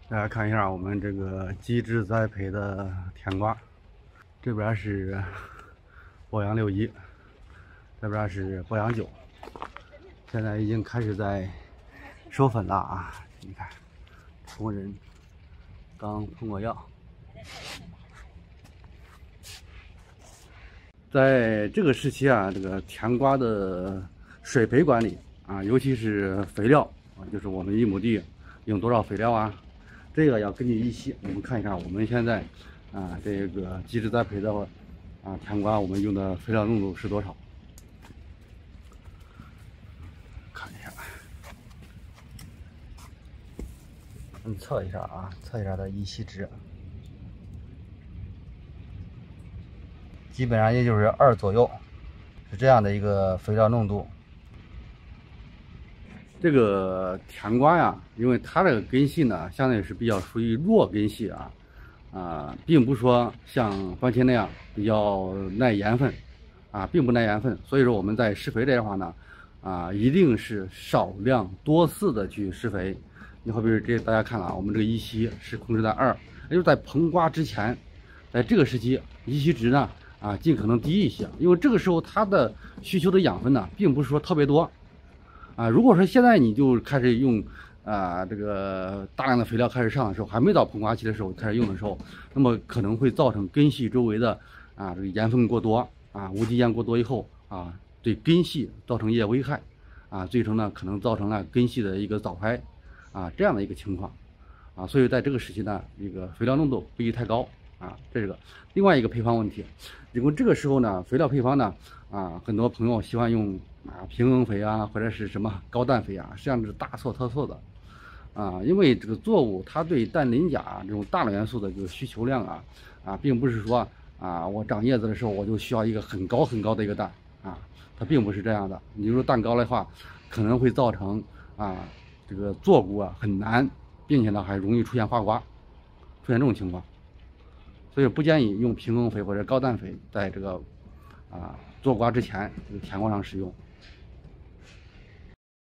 大家看一下我们这个机制栽培的甜瓜，这边是鄱阳61，这边是鄱阳9，现在已经开始在授粉了啊！你看，同仁刚喷过药，在这个时期啊，这个甜瓜的水培管理啊，尤其是肥料啊，就是我们1亩地用多少肥料啊？这个要根据一期，我们看一下我们现在啊这个机制栽培的啊甜瓜，我们用的肥料浓度是多少？看一下，测一下啊，测一下它一期值，基本上也就是2左右，是这样的一个肥料浓度。这个甜瓜呀，因为它这个根系呢，相对是比较属于弱根系啊，并不说像番茄那样比较耐盐分啊，并不耐盐分。所以说我们在施肥这块呢，一定是少量多次的去施肥。你好比是这大家看了啊，我们这个一期是控制在2，也就是在膨瓜之前，在这个时期一期值呢尽可能低一些，因为这个时候它的需求的养分呢，并不是说特别多。如果说现在你就开始用这个大量的肥料开始上的时候，还没到膨瓜期的时候开始用的时候，那么可能会造成根系周围的这个盐分过多无机盐过多以后对根系造成一些危害最终呢可能造成了根系的一个早衰这样的一个情况所以在这个时期呢，这个肥料浓度不宜太高这是个另外一个配方问题。因为这个时候呢，肥料配方呢很多朋友喜欢用平衡肥或者是什么高氮肥实际上是大错特错的因为这个作物它对氮磷钾这种大的元素的这个需求量并不是说我长叶子的时候我就需要一个很高很高的一个氮它并不是这样的。你说氮高的话，可能会造成这个作物很难，并且呢还容易出现花瓜，出现这种情况。所以不建议用平衡肥或者高氮肥在这个做瓜之前这个甜瓜上使用。